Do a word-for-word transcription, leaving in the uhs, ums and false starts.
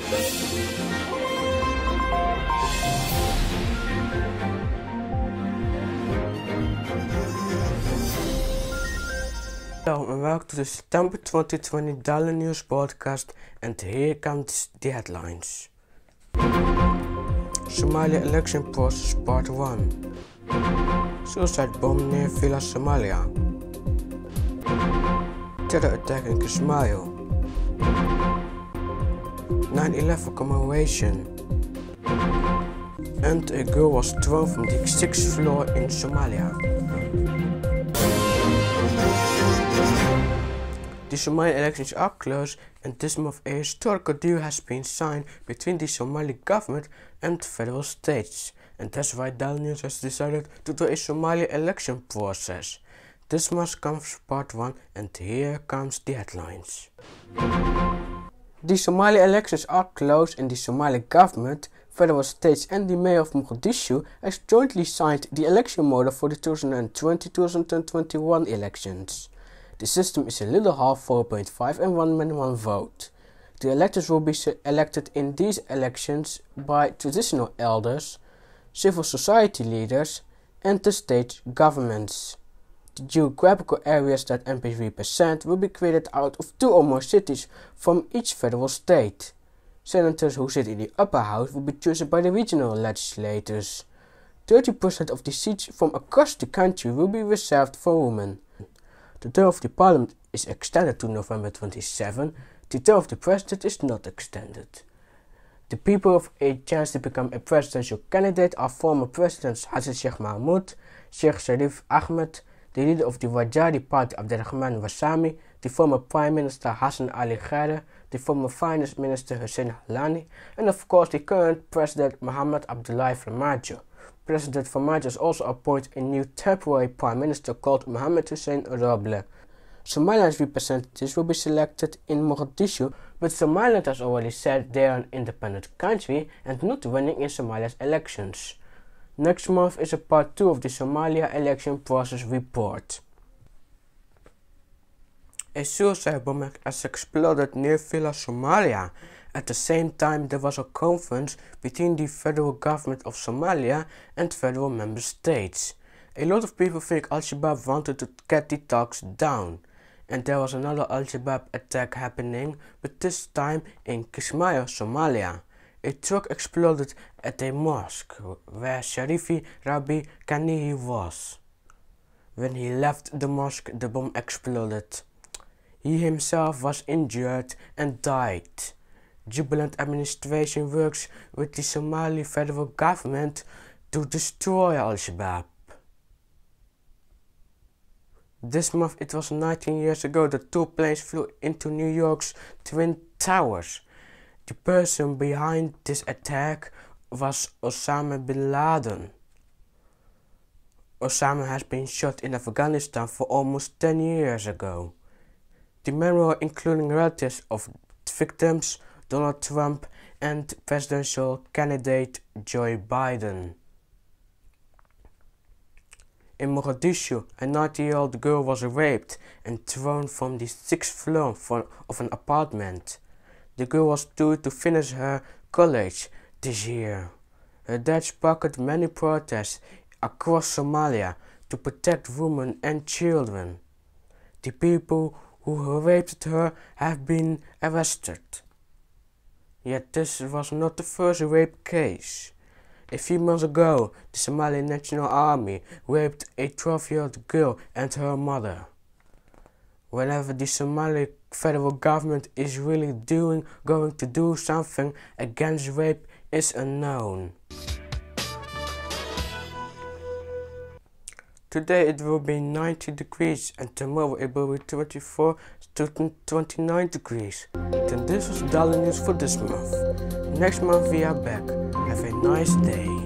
Hello and welcome to the September twenty twenty Daily News podcast, and here comes the headlines. Somalia election process part one. Suicide bomb near Villa Somalia. Terror attack in Kismayo. nine eleven commemoration. And a girl was thrown from the sixth floor in Somalia. The Somali elections are close, and this month a historical deal has been signed between the Somali government and federal states, and that's why Daily News has decided to do a Somali election process. This month comes part one, and here comes the headlines. The Somali elections are close, and the Somali government, federal states and the mayor of Mogadishu has jointly signed the election model for the twenty twenty to twenty twenty-one elections. The system is a little half four point five and one man one vote. The electors will be elected in these elections by traditional elders, civil society leaders and the state governments. The geographical areas that M Ps represent will be created out of two or more cities from each federal state. Senators who sit in the upper house will be chosen by the regional legislators. thirty percent of the seats from across the country will be reserved for women. The term of the parliament is extended to November twenty-seventh. The term of the president is not extended. The people of a chance to become a presidential candidate are former presidents Hassan Sheikh Mahmoud, Sheikh Sharif Ahmed, the leader of the Wajadi party Abdurrahman Warsame, the former prime minister Hassan Ali Khaire, the former finance minister Hussein Halani, and of course the current president Mohamed Abdullahi Farmajo. President Farmajo has also appointed a new temporary prime minister called Mohamed Hussein Roble. Somaliland's representatives will be selected in Mogadishu, but Somaliland has already said they are an independent country and not running in Somalia's elections. Next month is a part two of the Somalia election process report. A suicide bomb has exploded near Villa Somalia. At the same time, there was a conference between the federal government of Somalia and federal member states. A lot of people think Al-Shabaab wanted to get the talks down, and there was another Al-Shabaab attack happening, but this time in Kismayo, Somalia. A truck exploded at a mosque where Sharifi Rabi Kanihi was. When he left the mosque, the bomb exploded. He himself was injured and died. Jubilant administration works with the Somali federal government to destroy Al-Shabaab. This month it was nineteen years ago that two planes flew into New York's Twin Towers. The person behind this attack was Osama bin Laden. Osama has been shot in Afghanistan for almost ten years ago. The men were including relatives of victims, Donald Trump and presidential candidate Joe Biden. In Mogadishu, a nineteen-year-old girl was raped and thrown from the sixth floor of an apartment. The girl was due to finish her college this year. Her death sparked many protests across Somalia to protect women and children. The people who raped her have been arrested. Yet this was not the first rape case. A few months ago, the Somali National Army raped a twelve-year-old girl and her mother. Whenever the Somali federal government is really doing, going to do something against rape is unknown. Today it will be ninety degrees and tomorrow it will be twenty-four to twenty-nine degrees. Then this was Daily News for this month. Next month we are back. Have a nice day.